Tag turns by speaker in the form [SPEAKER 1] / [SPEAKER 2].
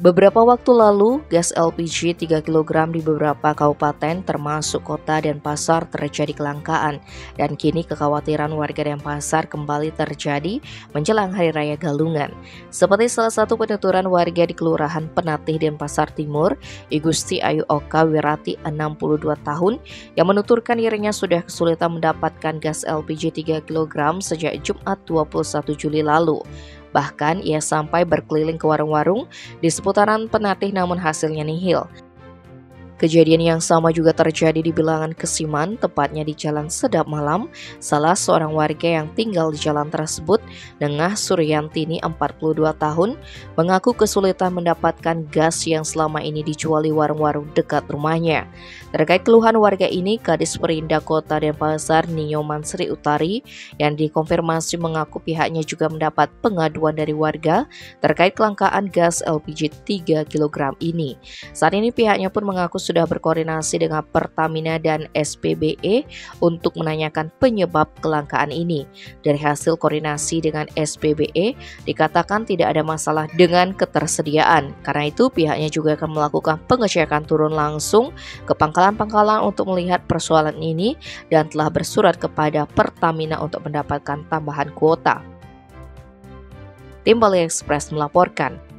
[SPEAKER 1] Beberapa waktu lalu, gas LPG 3 kg di beberapa kabupaten termasuk kota Denpasar terjadi kelangkaan, dan kini kekhawatiran warga Denpasar kembali terjadi menjelang Hari Raya Galungan. Seperti salah satu penuturan warga di Kelurahan Penatih Denpasar Timur, Igusti Ayu Oka Wirati 62 tahun, yang menuturkan dirinya sudah kesulitan mendapatkan gas LPG 3 kg sejak Jumat 21 Juli lalu. Bahkan ia sampai berkeliling ke warung-warung di seputaran Penatih namun hasilnya nihil. Kejadian yang sama juga terjadi di bilangan Kesiman, tepatnya di Jalan Sedap Malam. Salah seorang warga yang tinggal di jalan tersebut, Nengah Suryantini 42 tahun, mengaku kesulitan mendapatkan gas yang selama ini dijual di warung-warung dekat rumahnya. Terkait keluhan warga ini, Kadis Perindak Kota Denpasar Ninyoman Sri Utari yang dikonfirmasi mengaku pihaknya juga mendapat pengaduan dari warga terkait kelangkaan gas LPG 3 kg ini. Saat ini pihaknya pun mengaku sudah berkoordinasi dengan Pertamina dan SPBE untuk menanyakan penyebab kelangkaan ini. Dari hasil koordinasi dengan SPBE, dikatakan tidak ada masalah dengan ketersediaan. Karena itu pihaknya juga akan melakukan pengecekan turun langsung ke pangkalan-pangkalan untuk melihat persoalan ini dan telah bersurat kepada Pertamina untuk mendapatkan tambahan kuota. Tim Bali Express melaporkan.